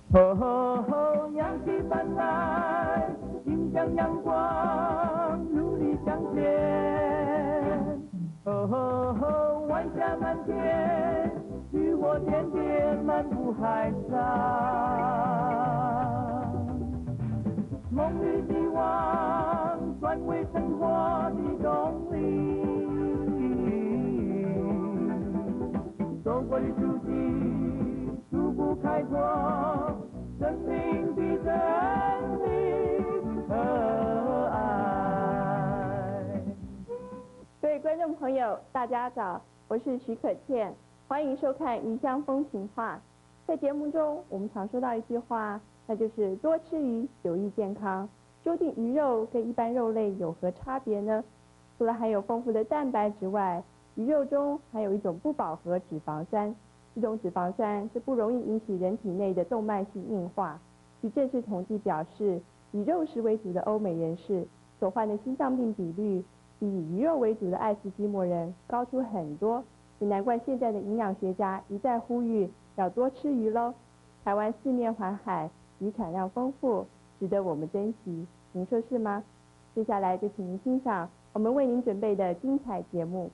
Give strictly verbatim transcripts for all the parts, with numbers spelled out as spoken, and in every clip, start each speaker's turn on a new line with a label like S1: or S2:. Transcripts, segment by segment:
S1: 吼吼吼，阳气泛来，迎向阳光，努力向前。吼吼吼，晚霞满天，渔火点点，漫步海上。梦与希望转为生活的动力。走过的足迹，逐步开拓生命的真理和爱。
S2: 各位观众朋友，大家早，我是徐可倩，欢迎收看《鱼乡风情话》。在节目中，我们常说到一句话，那就是多吃鱼有益健康。究竟鱼肉跟一般肉类有何差别呢？除了含有丰富的蛋白质外，鱼肉中含有一种不饱和脂肪酸，这种脂肪酸是不容易引起人体内的动脉性硬化。据正式统计表示，以肉食为主的欧美人士所患的心脏病比率，比以鱼肉为主的爱斯基摩人高出很多，也难怪现在的营养学家一再呼吁要多吃鱼喽。台湾四面环海，鱼产量丰富，值得我们珍惜，您说是吗？接下来就请您欣赏我们为您准备的精彩节目。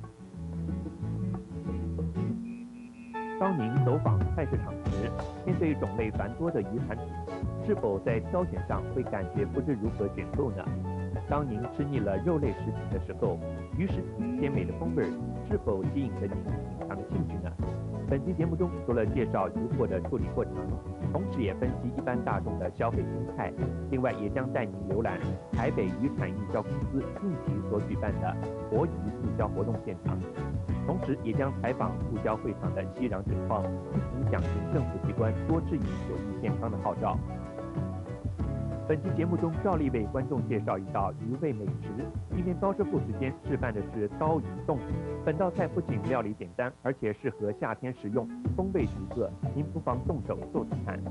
S3: 当您走访菜市场时，面对种类繁多的鱼产品，是否在挑选上会感觉不知如何选购呢？当您吃腻了肉类食品的时候，鱼食品鲜美的风味是否吸引着您品尝兴趣呢？本期节目中除了介绍鱼货的处理过程，同时也分析一般大众的消费心态，另外也将带您浏览台北渔产运销公司近期所举办的活鱼促销活动现场，同时也将采访促销会场的熙攘盛况，一同响应政府机关多吃鱼有益健康的号召。本期节目中，照例为观众介绍一道鱼味美食。今天高师傅时间示范的是刀鱼冻。本道菜不仅料理简单，而且适合夏天食用，风味独特。您不妨动手做做看。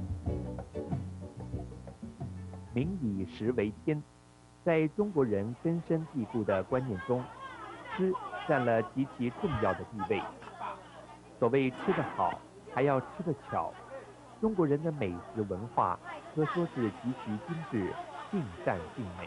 S3: 民以食为天，在中国人根深蒂固的观念中，吃占了极其重要的地位。所谓吃得好，还要吃得巧。中国人的美食文化可说是极其精致、尽善尽美。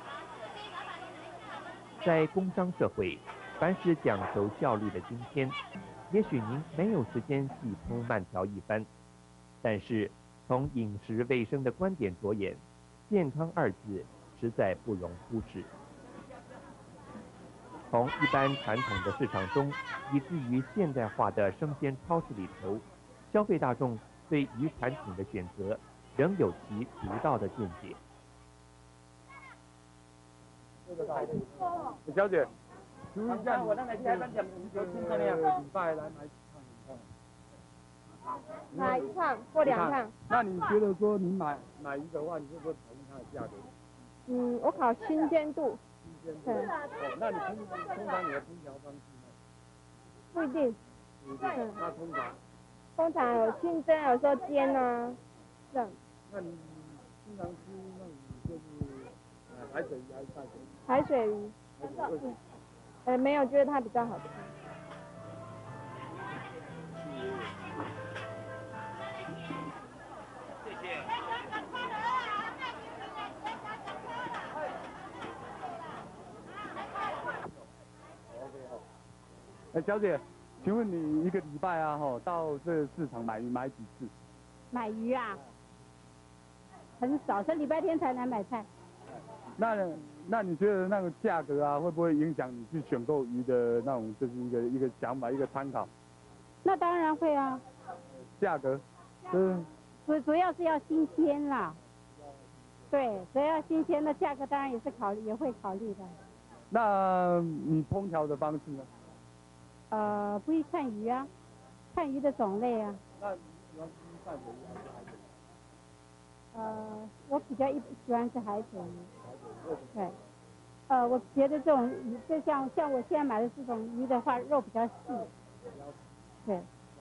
S3: 在工商社会，凡是讲求效率的今天，也许您没有时间细烹慢调一番，但是从饮食卫生的观点着眼，健康二字实在不容忽视。从一般传统的市场中，以至于现代化的生鲜超市里头，消费大众对鱼产品的选择仍有其独到的见解。
S4: 小姐，请问一下，我那来开饭店，有听到没有？礼拜来买
S2: 买一趟或两趟。
S4: 那你觉得说你买买鱼的话，你会不会考虑它的价格？
S2: 嗯，我考新鲜度。
S4: 新鲜度。哦，那你通通常你的烹调方式呢？
S2: 不一定。
S4: 不一定。那通常？
S2: 通常有清蒸，有时候煎啊，这样。
S4: 那你经常吃那种就是呃海水鱼还是淡水鱼？
S2: 海水鱼。
S4: 海水鱼。
S2: 呃，没有，觉得它比较好吃。
S3: 谢谢。
S4: 哎，小姐，请问你一个礼拜啊，哈，到这个市场买鱼买几次？
S5: 买鱼啊，很少，是礼拜天才来买菜。
S4: 那那你觉得那个价格啊，会不会影响你去选购鱼的那种，就是一个一个想法，一个参考？
S5: 那当然会啊。
S4: 价格，就是
S5: 主主要是要新鲜啦。对，只要新鲜的价格，当然也是考虑，也会考虑的。
S4: 那你烹调的方式呢？
S5: 呃，不一看鱼啊，看鱼的种类啊。
S4: 那你喜欢吃淡水鱼还是海水鱼？
S5: 呃，我比较一喜欢吃海水鱼。对。呃，我觉得这种鱼，就像像我现在买的这种鱼的话，肉比较细。对。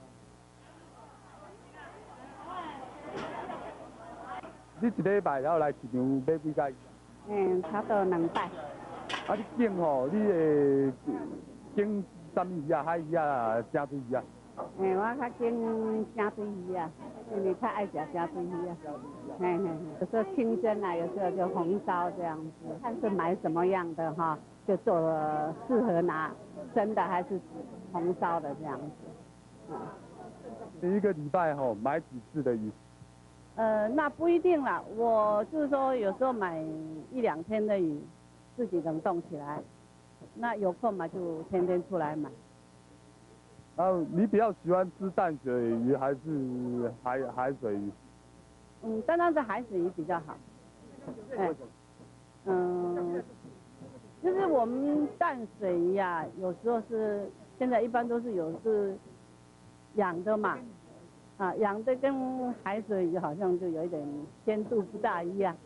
S4: 你一礼拜然后来市场买几家鱼？
S5: 嗯，差不多两百。
S4: 啊，你拣吼，你会拣什么鱼啊？海鱼啊，正水鱼啊？
S5: 诶，我较经虾水鱼啊，因为较爱吃虾水鱼啊。嘿嘿，有时候清蒸啊，有时候就红烧这样子，看是买什么样的哈，就做了适合拿蒸的还是红烧的这样子。
S4: 你一个礼拜哈买几次的鱼？
S5: 呃，那不一定啦，我就是说有时候买一两天的鱼，自己能冻起来。那有空嘛就天天出来买。
S4: 然后你比较喜欢吃淡水鱼还是海海水鱼？
S5: 嗯，当然是海水鱼比较好。哎，嗯，就是我们淡水鱼啊，有时候是现在一般都是有是养的嘛，啊，养的跟海水鱼好像就有一点鲜度不大一样。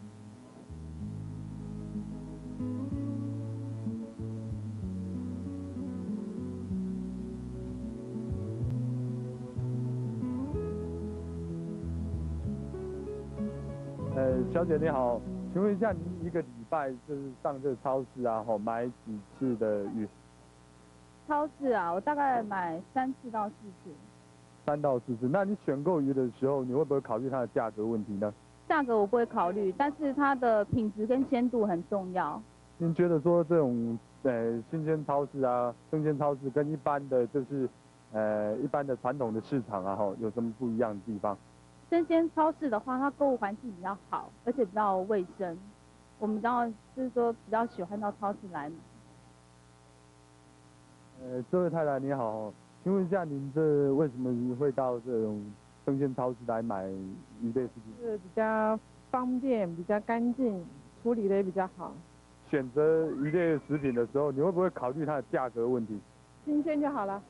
S4: 呃，小姐你好，请问一下，您一个礼拜就是上这超市啊，吼买几次的鱼？
S6: 超市啊，我大概买三次到四次。
S4: 三到四次。那你选购鱼的时候，你会不会考虑它的价格问题呢？
S6: 价格我不会考虑，但是它的品质跟鲜度很重要。
S4: 您觉得说这种呃新鲜超市啊、生鲜超市跟一般的就是呃一般的传统的市场啊，吼有什么不一样的地方？
S6: 生鲜超市的话，它购物环境比较好，而且比较卫生。我们比较就是说比较喜欢到超市来买。
S4: 呃，这位太太你好，请问一下您这为什么会到这种生鲜超市来买鱼类食品？
S7: 是比较方便、比较干净，处理的也比较好。
S4: 选择鱼类食品的时候，你会不会考虑它的价格问题？
S7: 新鲜就好了。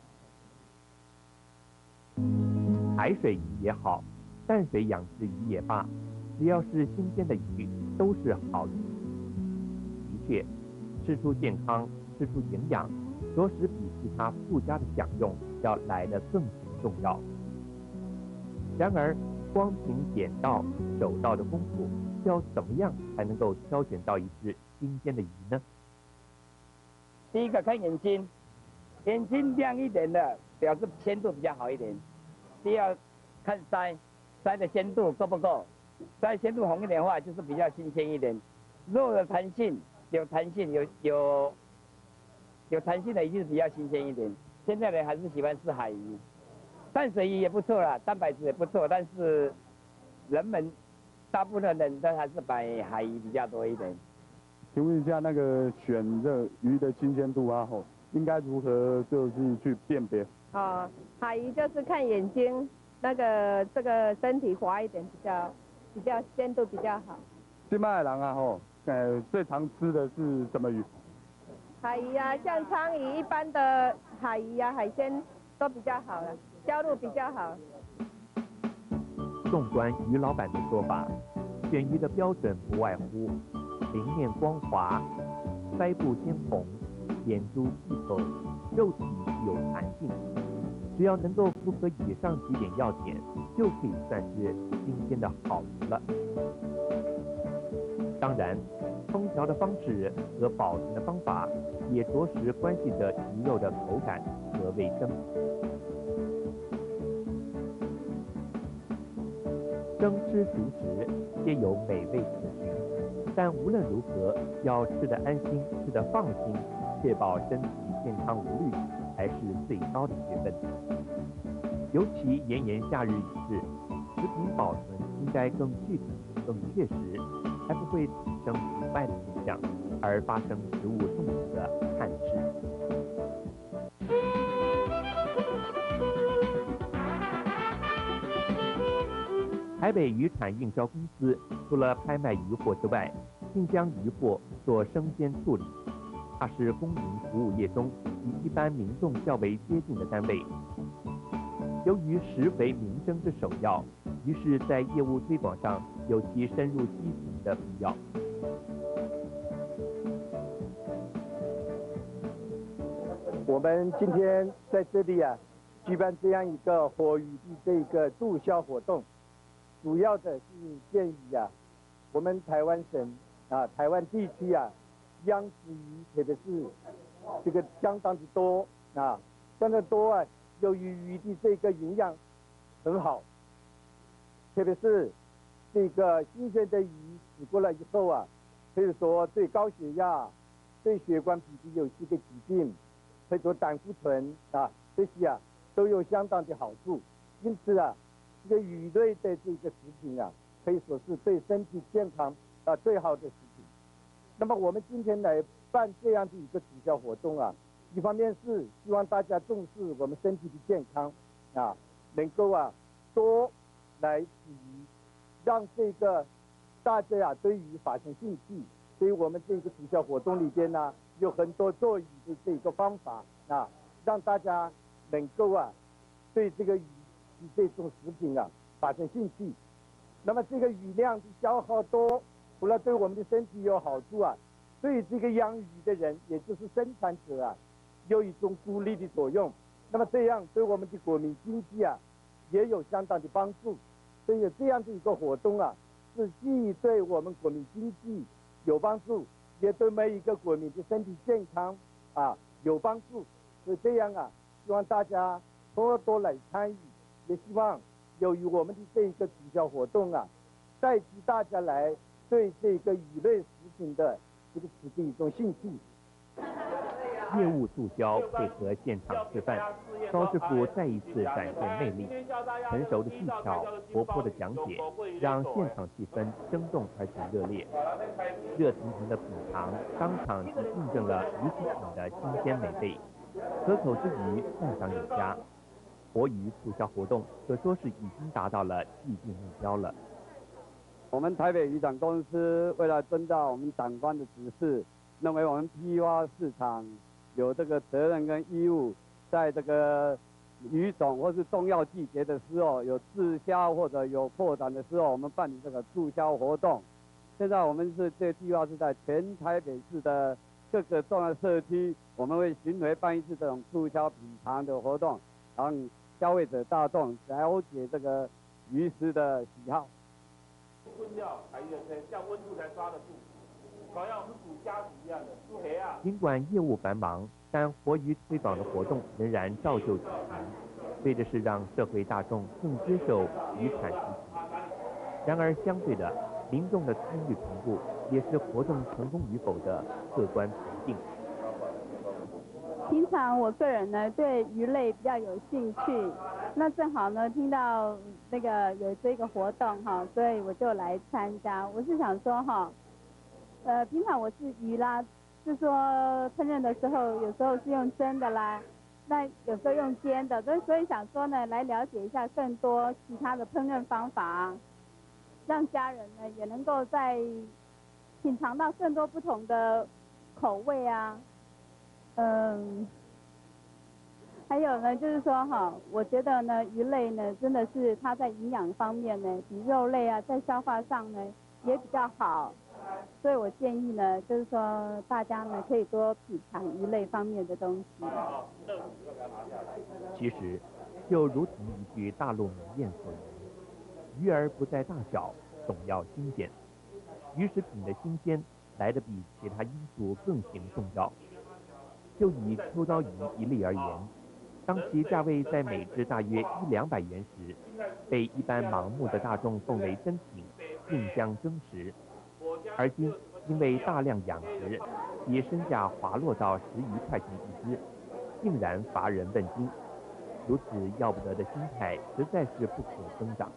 S3: 海水鱼也好，淡水养殖鱼也罢，只要是新鲜的鱼，都是好鱼。的确，吃出健康，吃出营养，着实比其他附加的享用要来得更形重要。然而，光凭点到手到的功夫，要怎么样才能够挑选到一只新鲜的鱼呢？
S8: 第一个看眼睛，眼睛亮一点的表示鲜度比较好一点。第二，看鳃，鳃的鲜度够不够？鳃鲜度红一点的话，就是比较新鲜一点。肉的弹性有弹性，有有有弹性的鱼是比较新鲜一点。现在人还是喜欢吃海鱼，淡水鱼也不错啦，蛋白质也不错，但是人们大部分人都还是买海鱼比较多一点。
S4: 请问一下，那个选这鱼的新鲜度啊，吼，应该如何就是去辨别？
S2: 哦，海鱼就是看眼睛，那个这个身体滑一点，比较比较鲜度比较好。
S4: 现在的人啊，吼，呃，最常吃的是什么鱼？
S2: 海鱼啊，像鲳鱼一般的海鱼啊，海鲜都比较好了，销路比较好。
S3: 纵观于老板的说法，选鱼的标准不外乎鳞面光滑、鳃部鲜红、眼珠细口、肉体具有弹性。只要能够符合以上几点要点，就可以算是新鲜的好鱼了。当然，烹调的方式和保存的方法也着实关系着鱼肉的口感和卫生。生吃熟食皆有美味可循，但无论如何，要吃得安心，吃得放心，确保身体健康无虑，才是最高的学问。尤其炎炎夏日已至，食品保存应该更具体、更确实，才不会产生腐败的现象，而发生食物中毒的憾事。台北渔产运销公司除了拍卖渔货之外，并将渔货做生鲜处理。它是公营服务业中与一般民众较为接近的单位。由于食为民生之首要，于是在业务推广上有其深入基层的必要。
S9: 我们今天在这里啊，举办这样一个活鱼的这个促销活动，主要的是建议啊，我们台湾省啊、台湾地区啊，央子鱼特别是这个相当之多啊，相当多啊， 由于鱼的这个营养很好，特别是这个新鲜的鱼吃过了以后啊，可以说对高血压、对血管壁的有些个疾病，可以说胆固醇啊这些啊都有相当的好处。因此啊，这个鱼类的这个食品啊，可以说是对身体健康啊最好的食品。那么我们今天来办这样的一个促销活动啊，一方面是希望大家重视我们身体的健康啊，能够啊多来吃鱼，让这个大家啊对鱼发生兴趣。所以我们这个促销活动里边呢，有很多做鱼的这个方法啊，让大家能够啊对这个鱼的这种食品啊发生兴趣。那么这个鱼量的消耗多，除了对我们的身体有好处啊，对这个养鱼的人，也就是生产者啊，有一种鼓励的作用。那么这样对我们的国民经济啊，也有相当的帮助。所以这样的一个活动啊，是既对我们国民经济有帮助，也对每一个国民的身体健康啊有帮助。所以这样啊，希望大家多多来参与，也希望由于我们的这一个促销活动啊，带起大家来对这个鱼类食品的这个吃的一种兴趣。
S3: 业务促销配合现场示范，高师傅再一次展现魅力，成熟的技巧、活泼的讲解，让现场气氛生动而且热烈。热腾腾的品尝，当场即印证了鱼食品的新鲜美味，可口之余赞赏有加。活鱼促销活动可说是已经达到了既定目标了。
S10: 我们台北渔场公司为了遵照我们长官的指示，认为我们批发市场有这个责任跟义务，在这个鱼种或是重要季节的时候，有滞销或者有破产的时候，我们办理这个促销活动。现在我们是这个计划是在全台北市的各个重要社区，我们会巡回办一次这种促销品尝的活动，让消费者大众了解这个鱼食的喜好。
S11: 温料还有这样温度才抓得住，好像我们煮虾子一样的煮黑啊。
S3: 尽管业务繁忙，但活鱼推广的活动仍然照旧举行，为的是让社会大众更知受渔产食品。然而相对的，民众的参与程度也是活动成功与否的客观评定。
S6: 平常我个人呢对鱼类比较有兴趣，那正好呢听到那个有这个活动哈，所以我就来参加。我是想说哈，呃，平常我是鱼啦，是说烹饪的时候有时候是用蒸的啦，那有时候用煎的，所以所以想说呢来了解一下更多其他的烹饪方法，让家人呢也能够在品尝到更多不同的口味啊。嗯，还有呢，就是说哈，我觉得呢，鱼类呢，真的是它在营养方面呢，比肉类啊，在消化上呢也比较好，所以我建议呢，就是说大家呢可以多品尝鱼类方面的东西。
S3: 其实，就如同一句大陆名谚所言：“鱼儿不在大小，总要新鲜。”鱼食品的新鲜来得比其他因素更显重要。就以秋刀鱼一例而言，当其价位在每只大约一两百元时，被一般盲目的大众奉为珍品，竞相争食。而今因为大量养殖，其身价滑落到十余块钱一只，竟然乏人问津。如此要不得的心态，实在是不可增长。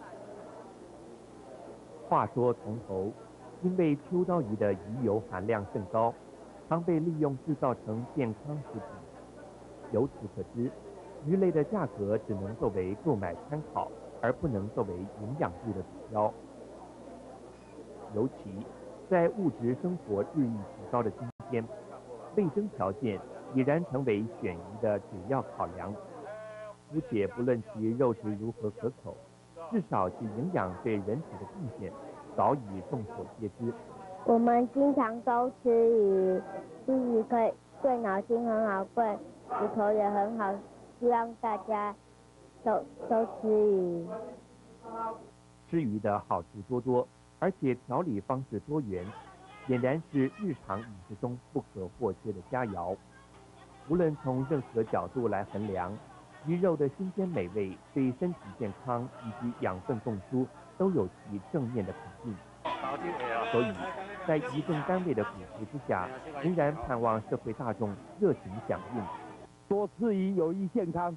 S3: 话说从头，因为秋刀鱼的鱼油含量甚高，常被利用制造成健康食品。由此可知，鱼类的价格只能作为购买参考，而不能作为营养度的指标。尤其在物质生活日益提高的今天，卫生条件已然成为选鱼的主要考量。姑且不论其肉质如何可口，至少其营养对人体的贡献早已众所皆知。
S12: 我们经常都吃鱼，吃鱼可以对脑筋很好，对骨头也很好，希望大家都都吃鱼。
S3: 吃鱼的好处多多，而且调理方式多元，俨然是日常饮食中不可或缺的佳肴。无论从任何角度来衡量， 鱼肉的新鲜美味对身体健康以及养分供输都有其正面的肯定。所以，在渔政单位的鼓吹之下，仍然盼望社会大众热情响应，
S10: 多吃鱼有益健康。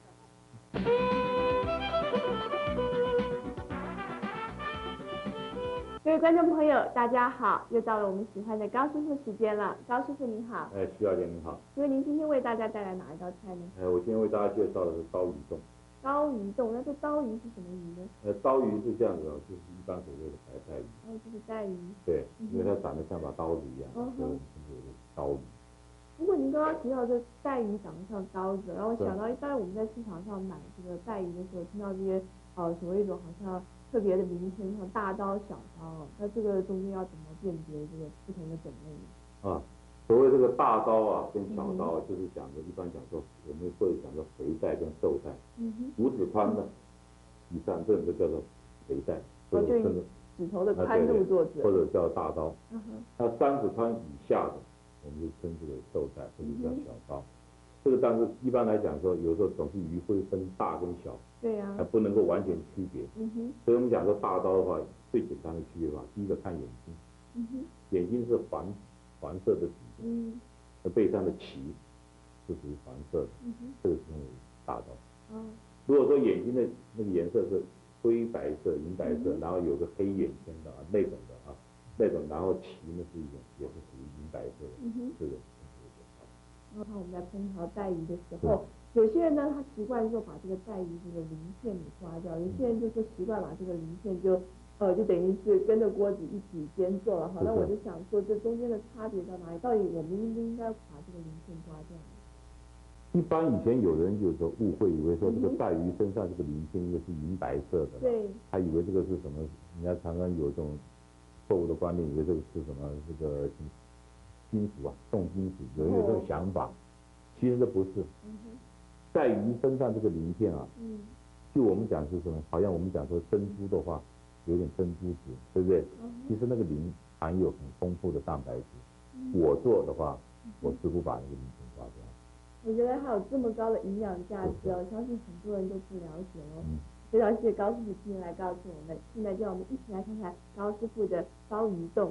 S2: 各位观众朋友，大家好，又到了我们喜欢的高师傅时间了。高师傅您好。
S13: 哎，徐小姐您好。
S2: 请问您今天为大家带来哪一道菜呢？
S13: 哎，我今天为大家介绍的是刀鱼冻。
S2: 刀鱼冻，那这刀鱼是什么鱼呢？
S13: 呃，刀鱼是这样子哦，就是一般所谓的白带鱼。
S2: 哦，就是带鱼。
S13: 对，因为它长得像把刀子一样，
S2: 嗯、
S13: 所以我们称之为刀鱼。
S2: 不过您刚刚提到这带鱼长得像刀子，然后我想到一般我们在市场上买这个带鱼的时候，听到这些呃所谓一种好像特别的名称，像大刀、小刀，那这个中间要怎么辨别这个不同的种类呢？
S13: 啊，所谓这个大刀啊跟小刀，就是讲的，一般讲说我们会讲说肥带跟瘦带，
S2: 嗯哼，
S13: 五指宽的以上，这种就叫做肥带，
S2: 或者就指头的宽度做准，
S13: 或者叫大刀。
S2: 嗯哼，
S13: 那三指宽以下的，我们就称之为瘦带，或者叫小刀。这个但是一般来讲说，有时候总是鱼会分大跟小，
S2: 对呀、啊，
S13: 还不能够完全区别。
S2: 嗯哼，
S13: 所以我们讲说大刀的话，最简单的区别法，第一个看眼睛，
S2: 嗯哼，
S13: 眼睛是黄黄色的底的，
S2: 嗯，
S13: 而背上的鳍是属于黄色的，
S2: 嗯哼，
S13: 这个是称为大刀。
S2: 哦，
S13: 如果说眼睛的那个颜色是灰白色、银白色，嗯、然后有个黑眼圈的啊那种的啊，那种然后鳍呢是一种也是属于银白色的，
S2: 嗯哼，
S13: 这个。
S2: 然后我们在烹调带鱼的时候，有些人呢，他习惯就把这个带鱼这个鳞片给刮掉，有些人就说习惯把这个鳞片就呃就等于是跟着锅子一起煎做了哈。那我就想说，这中间的差别在哪里？到底我们应不应该把这个鳞片刮掉？
S13: 一般以前有人有时候误会，以为说这个带鱼身上这个鳞片应该是银白色的，
S2: 对，
S13: 他以为这个是什么？人家常常有这种错误的观念，以为这个是什么？这个。金属啊，重金属，有人有这种想法，其实这不是。带鱼身上这个鳞片啊，嗯，就我们讲是什么？好像我们讲说珍珠的话，有点珍珠质，对不对？其实那个鳞含有很丰富的蛋白质。我做的话，我是不把那个鳞片刮掉。
S2: 我觉得还有这么高的营养价值哦，相信很多人都不了解哦。嗯，非常谢谢高师傅今天来告诉我们。现在就让我们一起来看看高师傅的刀鱼冻。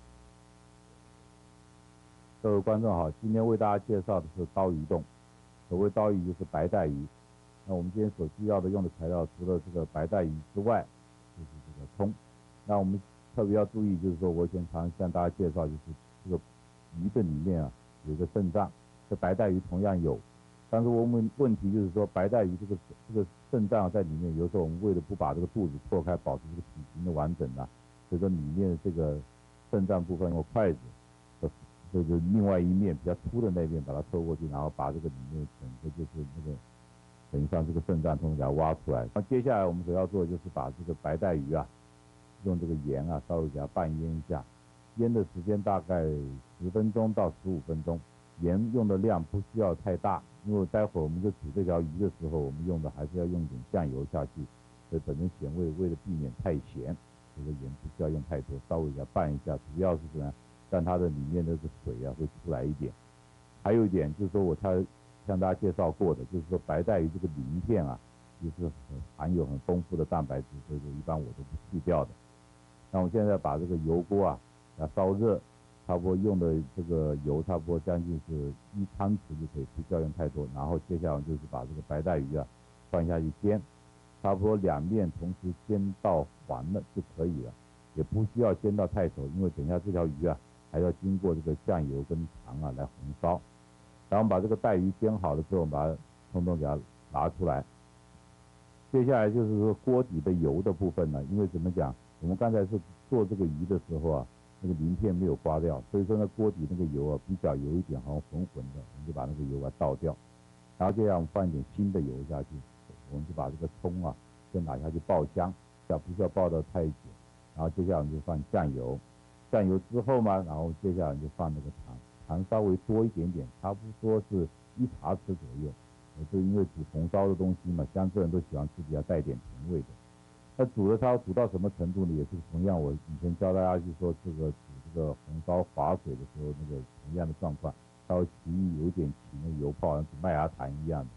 S14: 各位观众好，今天为大家介绍的是刀鱼冻。所谓刀鱼就是白带鱼。那我们今天所需要的用的材料，除了这个白带鱼之外，就是这个葱。那我们特别要注意，就是说我先常向大家介绍，就是这个鱼的里面啊有一个肾脏，这白带鱼同样有。但是我们问题就是说，白带鱼这个这个肾脏在里面，有时候我们为了不把这个肚子破开，保持这个体型的完整啊，所以说里面的这个肾脏部分用筷子。就是另外一面比较粗的那面把它抽过去，然后把这个里面整个就是那个等于像这个肾脏通通给它挖出来。那接下来我们所要做的就是把这个白带鱼啊，用这个盐啊稍微给它拌腌一下，腌的时间大概十分钟到十五分钟，盐用的量不需要太大，因为待会儿我们就煮这条鱼的时候，我们用的还是要用一点酱油下去，所以本身咸味为了避免太咸，这个盐不需要用太多，稍微给它拌一下，主要是什么？让它的里面的这个水啊会出来一点。还有一点就是说我他向大家介绍过的，就是说白带鱼这个鳞片啊，就是含有很丰富的蛋白质，所以说一般我都不去掉的。那我现在把这个油锅啊要烧热，差不多用的这个油差不多将近是一汤匙就可以，不需要用太多。然后接下来就是把这个白带鱼啊放下去煎，差不多两面同时煎到黄了就可以了，也不需要煎到太熟，因为等一下这条鱼啊还要经过这个酱油跟糖啊来红烧。然后把这个带鱼煎好了之后，我们把它通通给它拿出来。接下来就是说锅底的油的部分呢，因为怎么讲，我们刚才是做这个鱼的时候啊，那个鳞片没有刮掉，所以说呢锅底那个油啊比较有一点好像浑浑的，我们就把那个油啊倒掉。然后接下来我们放一点新的油下去，我们就把这个葱啊先拿下去爆香，不需要爆到太久。然后接下来我们就放酱油。酱油之后嘛，然后接下来就放那个糖，糖稍微多一点点，差不多是一茶匙左右。呃，就因为煮红烧的东西嘛，江浙人都喜欢吃比较带点甜味的。那煮的它煮到什么程度呢？也是同样，我以前教大家去说这个煮这个红烧滑水的时候，那个同样的状况，稍微起有一点起那个油泡，像煮麦芽糖一样的。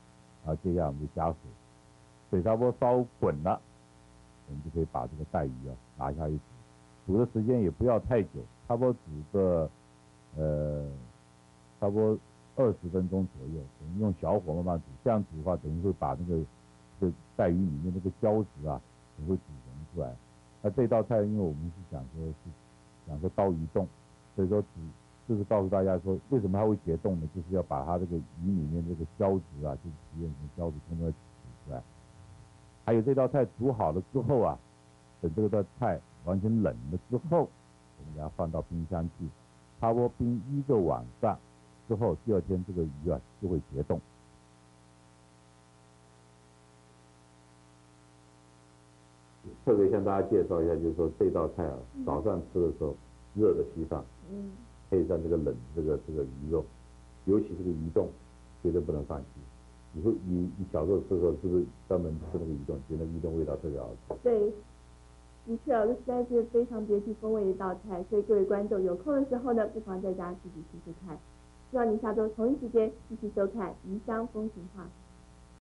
S14: 然后接下来我们就加水，水差不多烧滚了，我们就可以把这个带鱼啊拿下去煮，煮的时间也不要太久，差不多煮个呃差不多二十分钟左右，我们用小火慢慢煮，这样煮的话，等于会把那个这个带鱼里面那个胶质啊，也会煮溶出来。那这道菜，因为我们是讲说是讲说刀鱼冻，所以说煮就是告诉大家说，为什么它会结冻呢？就是要把它这个鱼里面这个胶质啊，就是体验成胶质，通通要煮出来。还有这道菜煮好了之后啊，等这道菜完全冷了之后，我们给它放到冰箱去，差不多冰一个晚上之后，第二天这个鱼啊就会结冻。
S13: 特别向大家介绍一下，就是说这道菜啊，早上吃的时候热的稀饭，
S2: 嗯，
S13: 配上这个冷这个这个鱼肉，尤其这个鱼冻，绝对不能放弃。你会你你小时候吃的时候，是不是专门吃那个鱼冻，觉得鱼冻味道特别好吃？
S2: 对，的确啊，这实在是非常别具风味的一道菜，所以各位观众有空的时候呢，不妨在家自己试试看。希望你下周同一时间继续收看《鱼香风情画》。